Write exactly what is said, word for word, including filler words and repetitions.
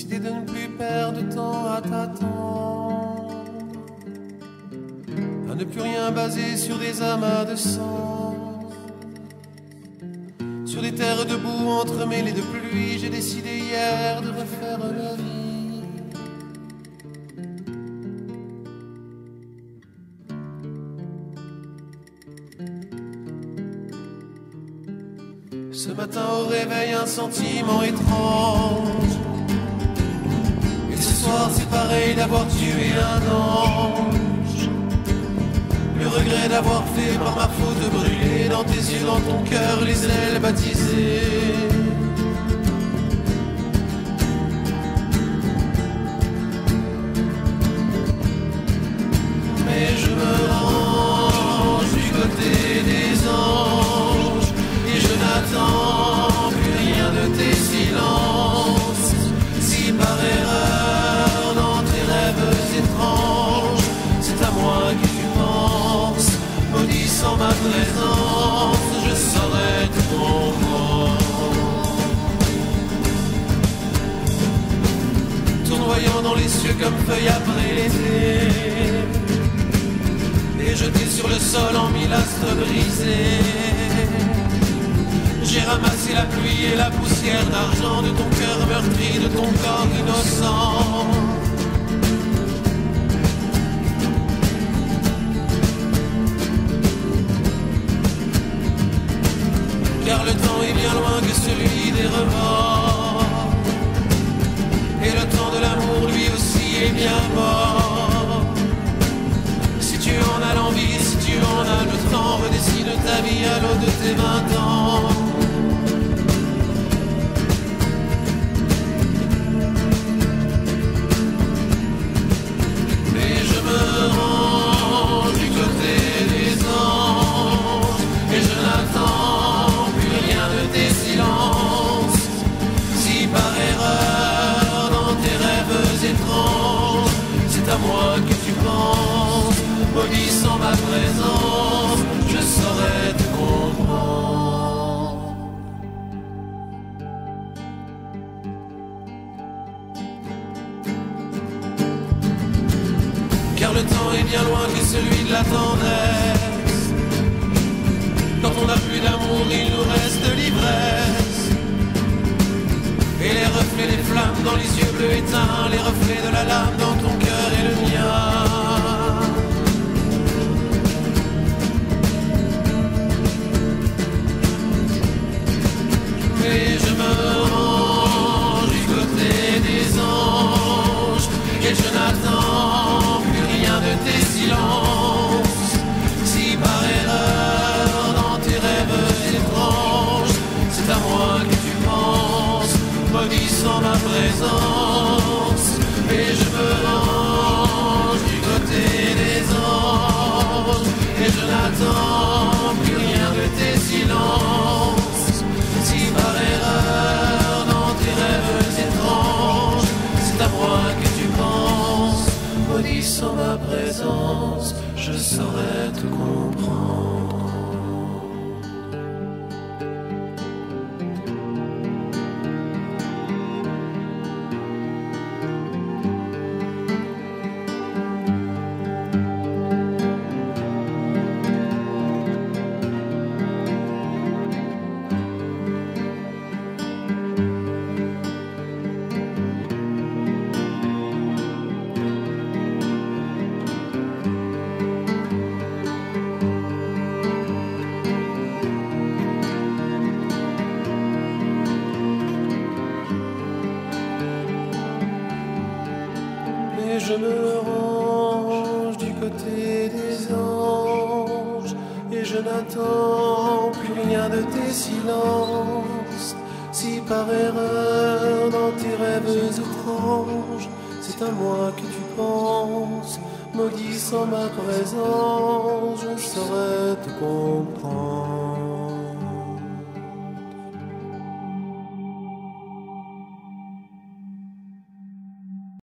décidé de ne plus perdre de temps à t'attendre, à ne plus rien baser sur des amas de sang, sur des terres de boue entremêlées de pluie. J'ai décidé hier de refaire la vie. Ce matin au réveil, un sentiment étrange. Et ce soir, c'est pareil d'avoir tué un ange. Le regret d'avoir fait par ma faute brûler dans tes yeux, dans ton cœur, les ailes baptisées. Mais je me range du côté des anges et je n'attends plus rien de tes silences. Si par erreur dans tes rêves étranges, c'est à moi que tu penses, maudissant ma présence, je saurais te comprendre. Tournoyant dans les cieux comme feuilles après l'été, et jeté sur le sol en mille astres brisés, j'ai ramassé la pluie et la poussière d'argent de ton cœur meurtri, de ton corps innocent. Car le temps est bien loin que celui des remords, et le temps de l'amour lui aussi est bien mort. Si tu en as l'envie, si tu en as le temps, redessine ta vie à l'aube de tes vingt ans. Mais je me rends du côté des anges et je n'attends plus rien de tes silences. Si par erreur dans tes rêves étranges, c'est à moi que tu penses, maudissant ma présence, je saurais te comprendre. Car le temps est bien loin que celui de la tendresse. Quand on n'a plus d'amour, il nous reste l'ivresse. Et les reflets des flammes dans les yeux bleus éteints, les reflets de la lame dans ton cœur et le mien. Et je me range du côté des anges et je n'attends plus rien de tes silences. Si par erreur dans tes rêves étranges, c'est à moi que tu penses, maudissant ma présence. Et je me range du côté des anges et je n'attends plus rien de tes silences. Si par erreur dans tes rêves étranges, c'est à moi que tu penses, maudissant ma présence, je saurais te comprendre. Je me range du côté des anges et je n'attends plus rien de tes silences. Si par erreur dans tes rêves étranges, c'est à moi que tu penses, maudissant ma présence, je saurais te comprendre.